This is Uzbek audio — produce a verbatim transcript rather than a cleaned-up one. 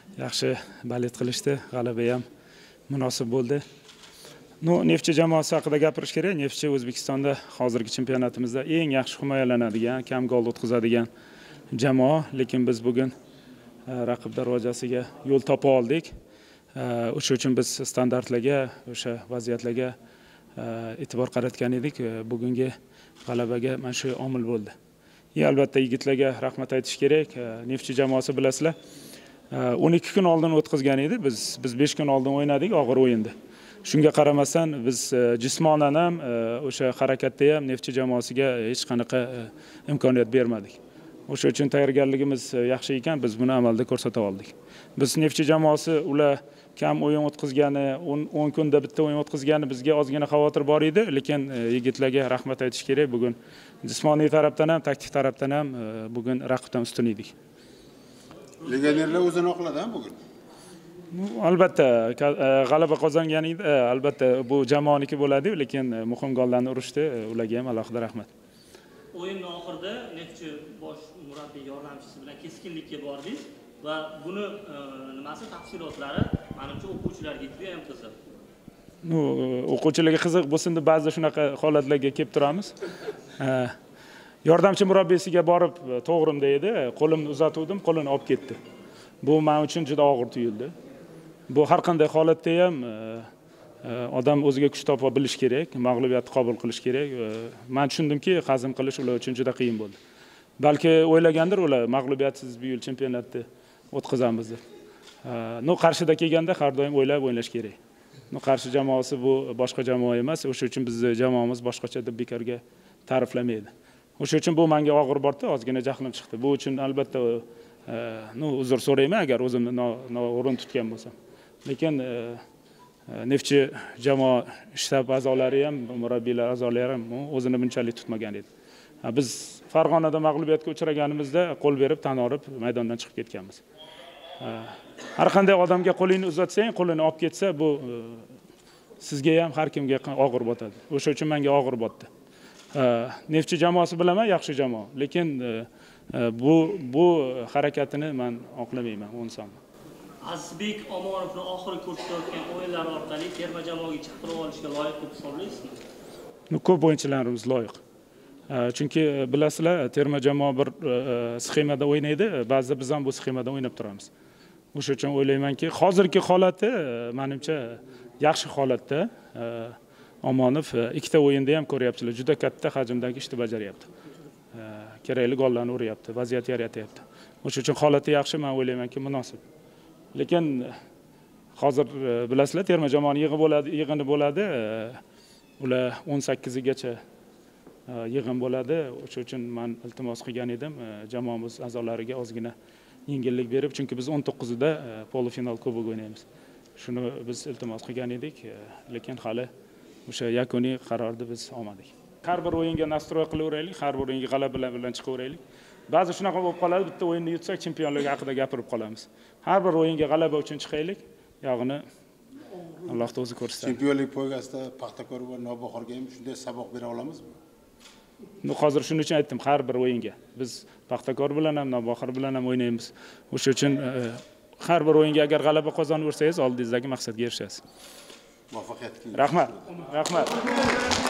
yaxshi balet qilishdi, g'alaba ham munosib bo'ldi. No, Neftchi jamoasi haqida gapirish kerak. Neftchi O'zbekistonda hozirgi chempionatimizda eng yaxshi himoyalanadigan, kam gol o'tkazadigan jamoa, lekin biz bugun raqib darvozasiga yo'l topa oldik. O'sha uchun biz standartlarga, o'sha vaziyatlarga e'tibor qaratgan edik. Bugungi g'alabaga mana shu omil bo'ldi. Ya albatta yigitlarga rahmat aytish kerak. Neftchi jamoasi bilasizlar, o'n ikki kun oldin o'tkazgan edi. Biz biz besh kun oldin o'ynadik og'ir o'yinda. Shunga qaramasdan biz jismonan ham, o'sha harakatda ham Neftchi jamoasiga hech qanaqa imkoniyat bermadik. O'sha uchun tayyorgarligimiz yaxshi ekan, biz buni amalda ko'rsata oldik. Biz Neftchi jamoasi ular kam o'yin o'tkazgani, o'n kunda bitta o'yin o'tkazgani bizga ozgina xavotir bor edi, lekin yigitlarga rahmat aytish kerak. Bugun jismoniy tarafdan ham, taktik tarafdan ham bugun raqibdan ustun edik. Legionerlar o'zini oqladi-a bugun? Albatta, g'alaba qozonganingda albatta bu jamoaniki bo'ladi, lekin muhim gollarni urishdi. Ularga ham alohida rahmat. O'yinning oxirida Neftchi bosh murabbiy yordamchisi bilan keskinlikka bordingiz va buni nimasi tafsilotlari menimcha o'quvchilarga juda ham qiziq. Nu, o'quvchilarga qiziq bo'lsin-da ba'zida shunaqa holatlarga kelib turamiz. Yordamchi murabbiysiga borib to'g'rimda edi, qo'limni uzatuvdim, qo'lini olib ketdi. Bu men uchun juda og'ir tuyuldi. Bu har qanday holatda ham odam o'ziga kuch topa bilish kerak, mag'lubiyatni qabul qilish kerak. Men tushundimki, hazm qilish ular uchun juda qiyin bo'ldi. Balki o'ylagandir ular mag'lubiyatsiz bu yil chempionatni o'tkazamiz deb. No, Qarshida kelganda har doim o'ylab o'ynash kerak. No, Qarshi jamoasi bu boshqa jamoa emas, o'sha uchun bizning jamoamiz boshqacha deb bekorga ta'riflamaydi. O'sha uchun bu menga og'ir bordi, ozgina jahlim chiqdi. Bu uchun albatta no, uzr so'rayman agar o'zimni no'rin tutgan bo'lsam. Lekin Neftchi jamoa shtab a'zolari ham, murabbiylar a'zolari ham o'zini bunchalik tutmagan edi. Biz Farg'onada mag'lubiyatga uchraganimizda qo'l berib, tan olib maydondan chiqib ketganmiz. Har qanday odamga qo'lingni uzatsang, qo'lini olib ketsa, bu sizga ham, har kimga og'ir botadi. O'sha uchun menga og'ir botdi. Neftchi jamoasi bilaman, yaxshi jamoa, lekin bu bu harakatini men oqlamayman, o'n son. Azizbek Omonovni oxirgi ko'rsatayotgan o'yinlar orqali terma jamoaga chaqirib olishga loyiq deb hisoblaysizmi? Ko'p o'yinchilarimiz loyiq. Chunki bilasizlar, terma jamoa bir sxemada o'ynaydi, ba'zida biz ham bu sxemada o'ynab turamiz. O'sha uchun o'ylaymanki, hozirgi holati menimcha yaxshi holatda. Omonov ikkita o'yinda ham ko'ryapsizlar, juda katta hajmdagi ishni bajaryapti. Kerakli gollarni uryapti, vaziyat yaratyapti. O'sha uchun holati yaxshi, men o'ylaymanki munosib. Lekin hozir bilasizlar, terma jamoaning yig'ini bo'ladi, yig'ini bo'ladi. Ular o'n sakkizigacha yig'in bo'ladi. O'sha uchun men iltimos qilgan edim jamoamiz a'zolariga ozgina yengillik berib, chunki biz o'n to'qqizida polfinal kubok o'ynaymiz. Shuni biz iltimos qilgan edik, lekin hali o'sha yakuniy qarorni biz olmadik. Har bir o'yinga nastroy qilaveraylik, har bir o'yinga g'alaba bilan chiqaveraylik. Ba'zi shunaqa bo'lib qoladi, bitta o'yinni yutsak chempionlik haqida gapirib qolamiz. Har bir o'yinga g'alaba uchun chiqaylik, yog'ini Alloh o'zi ko'rsatadi. Chempionlik poygasida Paxtakor va Navbahorga ham shunday saboq bera olamizmi? No, hozir shuning uchun aytdim, har bir o'yinga. Biz Paxtakor bilan ham, Navbahor bilan ham o'ynaymiz. O'sha uchun har bir o'yinga agar g'alaba qozonib o'rsangiz, oldingizdagi maqsadga erishasiz. Muvaffaqiyat tilayman. Rahmat. Rahmat.